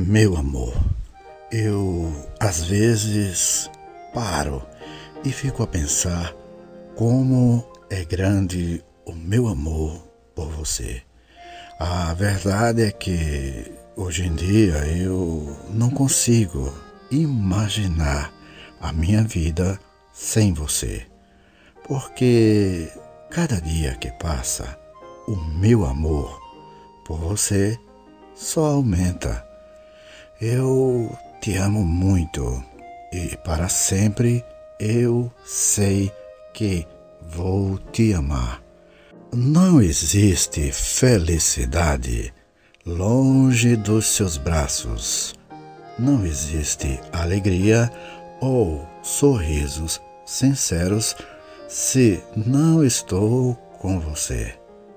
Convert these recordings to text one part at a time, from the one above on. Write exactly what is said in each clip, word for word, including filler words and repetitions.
Meu amor, eu às vezes paro e fico a pensar como é grande o meu amor por você. A verdade é que hoje em dia eu não consigo imaginar a minha vida sem você, porque cada dia que passa, o meu amor por você só aumenta. Eu te amo muito e para sempre eu sei que vou te amar. Não existe felicidade longe dos seus braços. Não existe alegria ou sorrisos sinceros se não estou com você.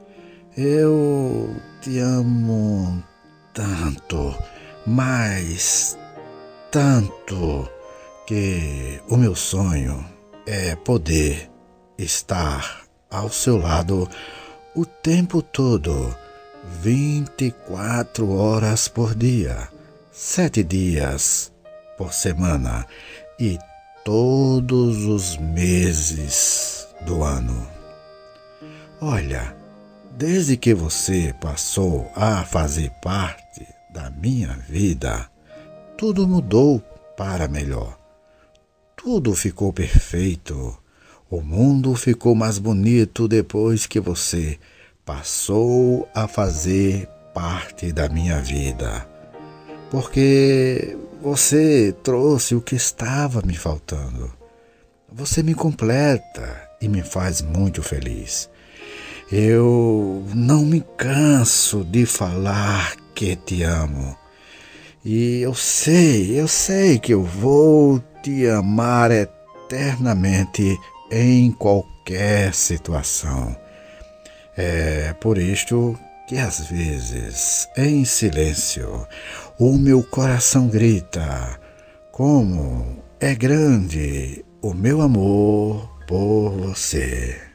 Eu te amo tanto, mas tanto, que o meu sonho é poder estar ao seu lado o tempo todo, vinte e quatro horas por dia, sete dias por semana e todos os meses do ano. Olha, desde que você passou a fazer parte da minha vida, tudo mudou para melhor. Tudo ficou perfeito. O mundo ficou mais bonito depois que você passou a fazer parte da minha vida. Porque você trouxe o que estava me faltando. Você me completa e me faz muito feliz. Eu não me canso de falar que te amo. E eu sei, eu sei que eu vou te amar eternamente em qualquer situação. É por isto que às vezes, em silêncio, o meu coração grita: como é grande o meu amor por você.